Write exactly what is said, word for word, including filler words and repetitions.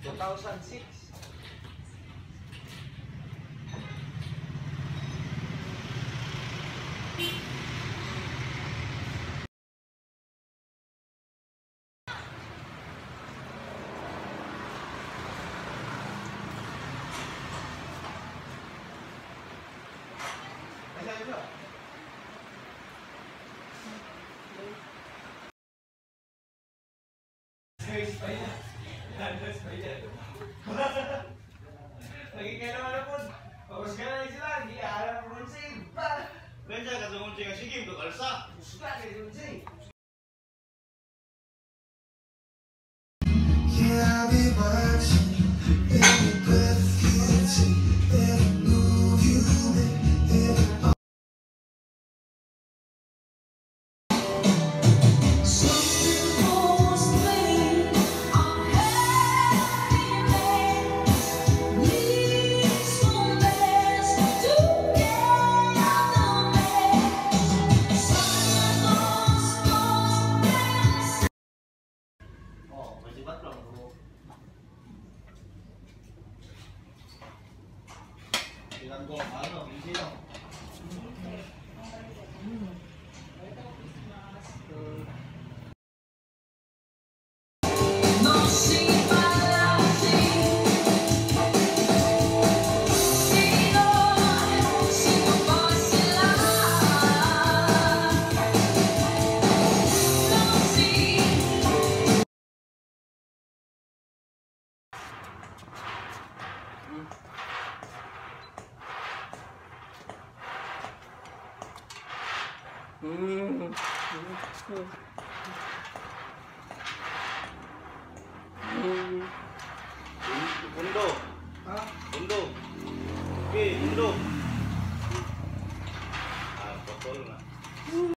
two thousand six. Lagi kayo naman na po. Pagkas ka na sila, hindi alam po nun sa'yo. Benja ka sa munti nga sige, ito kalsa. Busga kayo nun sa'yo. Yeah, I'll be watching every breath you take, every move you make, every something was playing on happiness. Needs one last together, something lost, lost. Oh, may sibat lang bro. Tingnan ko, ano, easy lang. No simpalati, sino, sino ba sila? No si. Hmm. Undo. Ha? Undo. Okay, undo. Ah, potol na.